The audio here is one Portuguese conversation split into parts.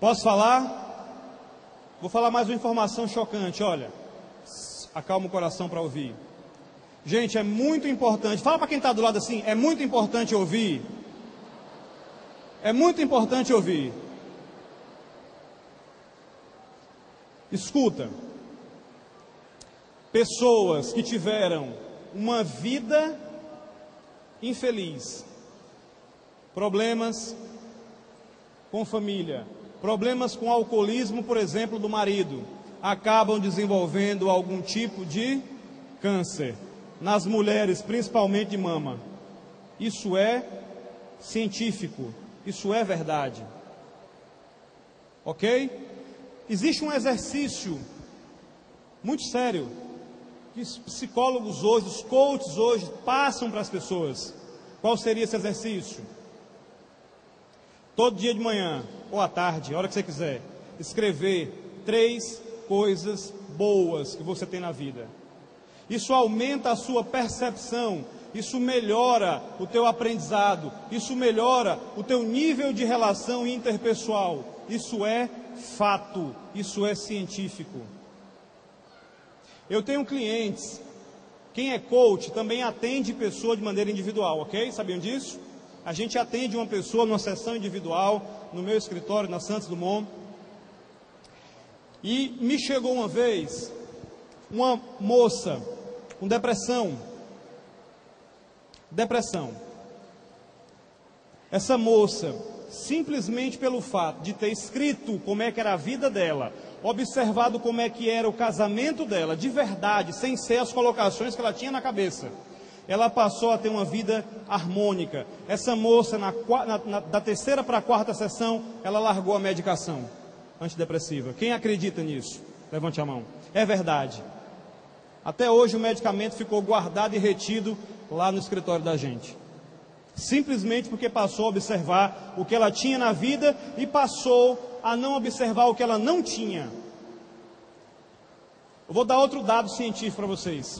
Posso falar? Vou falar mais uma informação chocante, olha. Acalma o coração para ouvir. Gente, é muito importante. Fala para quem está do lado assim, é muito importante ouvir. É muito importante ouvir. Escuta. Pessoas que tiveram uma vida infeliz, problemas com família, problemas com alcoolismo, por exemplo, do marido, acabam desenvolvendo algum tipo de câncer. Nas mulheres, principalmente de mama. Isso é científico, isso é verdade. Ok? Existe um exercício muito sério que os psicólogos hoje, os coaches hoje passam para as pessoas. Qual seria esse exercício? Todo dia de manhã ou à tarde, a hora que você quiser, escrever 3 coisas boas que você tem na vida. Isso aumenta a sua percepção, isso melhora o teu aprendizado, isso melhora o teu nível de relação interpessoal. Isso é fato, isso é científico. Eu tenho clientes, quem é coach também atende pessoa de maneira individual, ok? Sabiam disso? A gente atende uma pessoa numa sessão individual, no meu escritório, na Santos Dumont. E me chegou uma vez uma moça com depressão. Essa moça, simplesmente pelo fato de ter escrito como é que era a vida dela, observado como é que era o casamento dela, de verdade, sem ser as colocações que ela tinha na cabeça, ela passou a ter uma vida harmônica. Essa moça, da 3ª para a 4ª sessão, ela largou a medicação antidepressiva. Quem acredita nisso? Levante a mão. É verdade. Até hoje o medicamento ficou guardado e retido lá no escritório da gente. Simplesmente porque passou a observar o que ela tinha na vida e passou a não observar o que ela não tinha. Eu vou dar outro dado científico para vocês.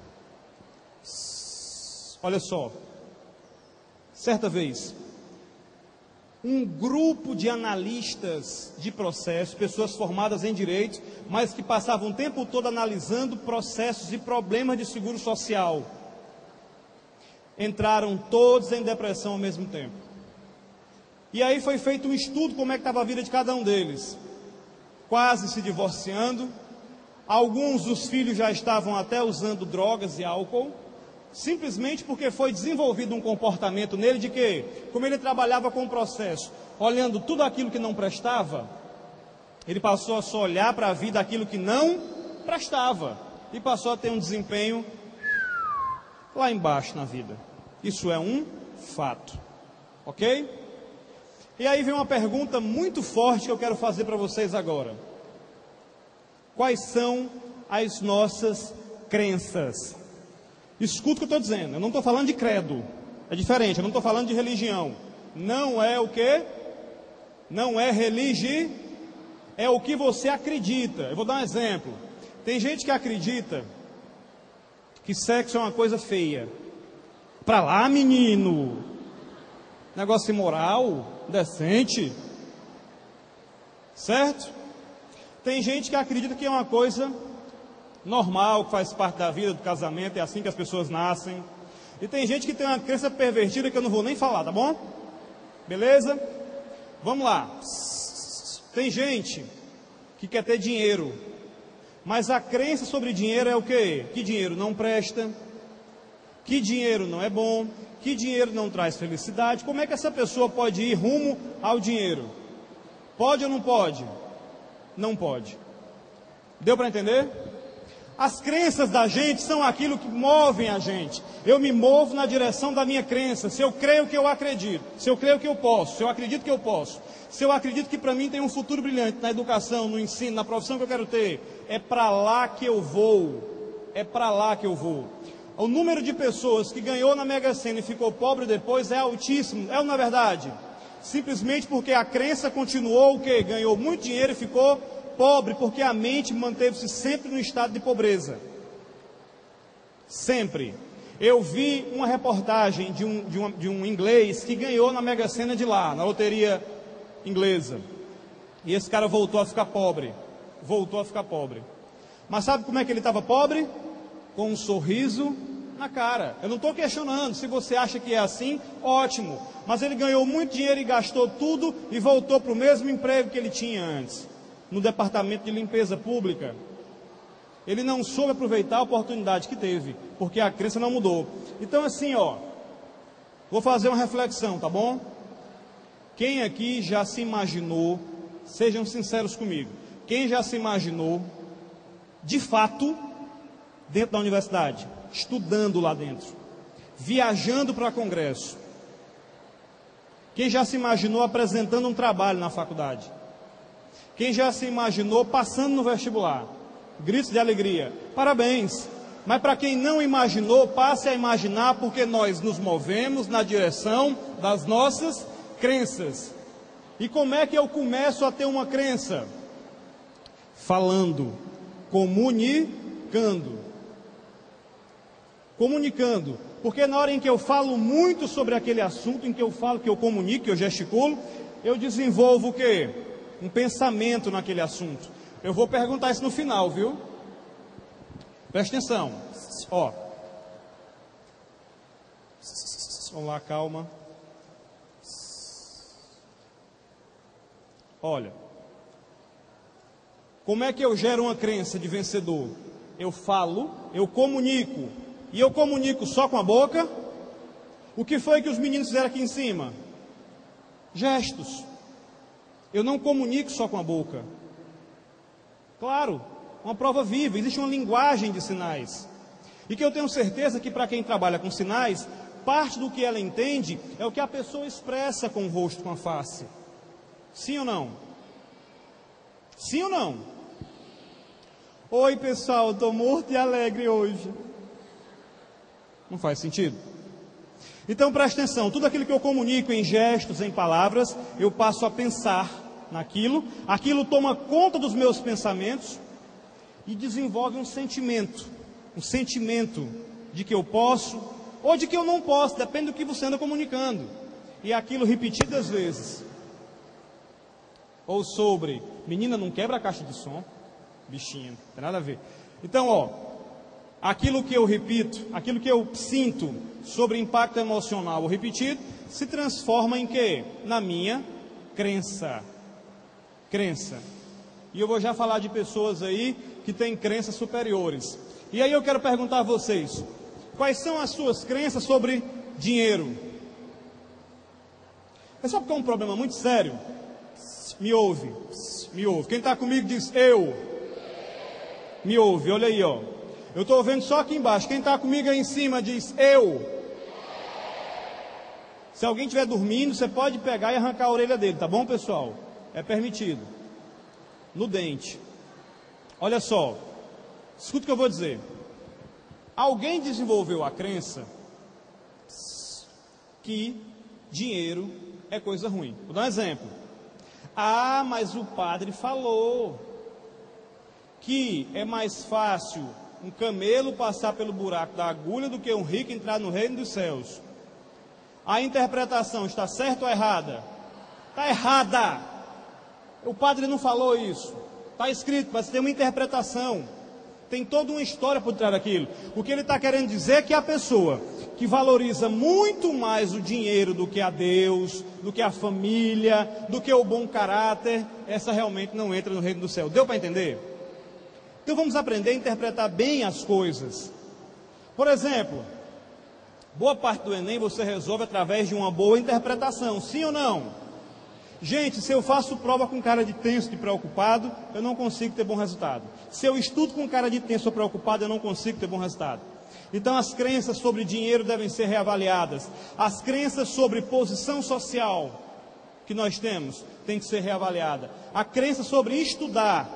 Olha só. Certa vez, um grupo de analistas de processos, pessoas formadas em direito, mas que passavam o tempo todo analisando processos e problemas de seguro social, entraram todos em depressão ao mesmo tempo. E aí foi feito um estudo como é que estava a vida de cada um deles. Quase se divorciando, alguns dos filhos já estavam até usando drogas e álcool, simplesmente porque foi desenvolvido um comportamento nele de que, como ele trabalhava com o processo, olhando tudo aquilo que não prestava, ele passou a só olhar para a vida aquilo que não prestava, e passou a ter um desempenho lá embaixo na vida. Isso é um fato, ok? E aí vem uma pergunta muito forte que eu quero fazer para vocês agora. Quais são as nossas crenças? Escuta o que eu estou dizendo, eu não estou falando de credo, é diferente, eu não estou falando de religião. Não é o quê? Não é religião, é o que você acredita. Eu vou dar um exemplo. Tem gente que acredita que sexo é uma coisa feia. Pra lá, menino. Negócio imoral, decente. Certo? Tem gente que acredita que é uma coisa normal, que faz parte da vida, do casamento, é assim que as pessoas nascem. E tem gente que tem uma crença pervertida que eu não vou nem falar, tá bom? Beleza? Vamos lá. Tem gente que quer ter dinheiro, mas a crença sobre dinheiro é o quê? Que dinheiro não presta, que dinheiro não é bom, que dinheiro não traz felicidade. Como é que essa pessoa pode ir rumo ao dinheiro? Pode ou não pode? Não pode. Deu para entender? As crenças da gente são aquilo que movem a gente. Eu me movo na direção da minha crença. Se eu creio que eu acredito, se eu creio que eu posso, se eu acredito que eu posso, se eu acredito que para mim tem um futuro brilhante na educação, no ensino, na profissão que eu quero ter, é para lá que eu vou. É para lá que eu vou. O número de pessoas que ganhou na Mega Sena e ficou pobre depois é altíssimo. É ou não é verdade? Simplesmente porque a crença continuou o quê? Ganhou muito dinheiro e ficou pobre, porque a mente manteve-se sempre no estado de pobreza. Sempre. Eu vi uma reportagem de um inglês que ganhou na Mega Sena de lá, na loteria inglesa. E esse cara voltou a ficar pobre. Voltou a ficar pobre. Mas sabe como é que ele estava pobre? Com um sorriso na cara. Eu não estou questionando. Se você acha que é assim, ótimo. Mas ele ganhou muito dinheiro e gastou tudo e voltou para o mesmo emprego que ele tinha antes, no departamento de limpeza pública. Ele não soube aproveitar a oportunidade que teve, porque a crença não mudou. Então assim, vou fazer uma reflexão, tá bom? Quem aqui já se imaginou, sejam sinceros comigo, quem já se imaginou, de fato, dentro da universidade, estudando lá dentro, viajando para congresso? Quem já se imaginou apresentando um trabalho na faculdade? Quem já se imaginou passando no vestibular? Gritos de alegria. Parabéns! Mas para quem não imaginou, passe a imaginar, porque nós nos movemos na direção das nossas crenças. E como é que eu começo a ter uma crença? Falando, comunicando. Comunicando. Porque na hora em que eu falo muito sobre aquele assunto, em que eu falo, que eu comunico, que eu gesticulo, eu desenvolvo o quê? Um pensamento naquele assunto. Eu vou perguntar isso no final, viu? Presta atenção. Vamos lá, calma. Olha. Como é que eu gero uma crença de vencedor? Eu falo, eu comunico. E eu comunico só com a boca? O que foi que os meninos fizeram aqui em cima? Gestos. Eu não comunico só com a boca. Claro, uma prova viva, existe uma linguagem de sinais. E que eu tenho certeza que para quem trabalha com sinais, parte do que ela entende é o que a pessoa expressa com o rosto, com a face. Sim ou não? Sim ou não? Oi pessoal, estou morto e alegre hoje. Não faz sentido? Então preste atenção, tudo aquilo que eu comunico em gestos, em palavras, eu passo a pensar naquilo, aquilo toma conta dos meus pensamentos e desenvolve um sentimento de que eu posso ou de que eu não posso, depende do que você anda comunicando. E aquilo repetidas vezes. Ou sobre, menina, não quebra a caixa de som, bichinha, não tem nada a ver. Então, aquilo que eu repito, aquilo que eu sinto sobre impacto emocional ou repetido, se transforma em quê? Na minha crença. Crença. E eu vou já falar de pessoas aí que têm crenças superiores. E aí eu quero perguntar a vocês, quais são as suas crenças sobre dinheiro? É só porque é um problema muito sério? Me ouve, me ouve. Quem está comigo diz eu. Me ouve, olha aí, Eu estou ouvindo só aqui embaixo. Quem está comigo aí em cima diz eu. Se alguém estiver dormindo, você pode pegar e arrancar a orelha dele, tá bom, pessoal? É permitido. No dente. Olha só. Escuta o que eu vou dizer. Alguém desenvolveu a crença que dinheiro é coisa ruim. Vou dar um exemplo. Ah, mas o padre falou que é mais fácil um camelo passar pelo buraco da agulha do que um rico entrar no reino dos céus. A interpretação está certa ou errada? Está errada. O padre não falou isso. Está escrito, mas tem uma interpretação. Tem toda uma história por trás daquilo. O que ele está querendo dizer é que a pessoa que valoriza muito mais o dinheiro do que a Deus, do que a família, do que o bom caráter, essa realmente não entra no reino do céu. Deu para entender? Então vamos aprender a interpretar bem as coisas. Por exemplo, boa parte do Enem você resolve através de uma boa interpretação, sim ou não? Gente, se eu faço prova com cara de tenso, de preocupado, eu não consigo ter bom resultado. Se eu estudo com cara de tenso ou preocupado, eu não consigo ter bom resultado. Então as crenças sobre dinheiro devem ser reavaliadas. As crenças sobre posição social que nós temos tem que ser reavaliada. A crença sobre estudar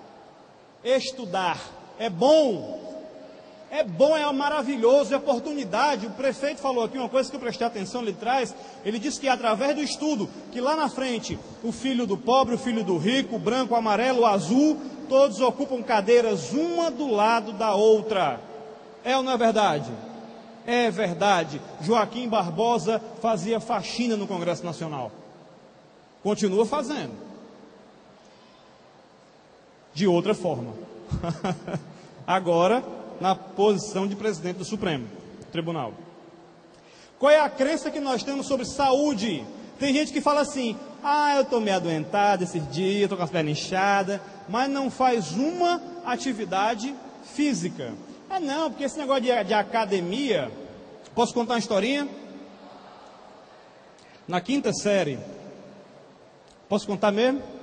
é bom, é maravilhoso, é oportunidade. O prefeito falou aqui uma coisa que eu prestei atenção ali atrás. Ele disse que através do estudo, que lá na frente, o filho do pobre, o filho do rico, o branco, o amarelo, o azul, todos ocupam cadeiras uma do lado da outra. É ou não é verdade? É verdade. Joaquim Barbosa fazia faxina no Congresso Nacional. Continua fazendo. de outra forma. Agora, na posição de presidente do Supremo Tribunal. Qual é a crença que nós temos sobre saúde? Tem gente que fala assim, eu estou meio adoentado esses dias, estou com as pernas inchadas, mas não faz uma atividade física. Não, porque esse negócio de academia, posso contar uma historinha? Na quinta série, posso contar mesmo?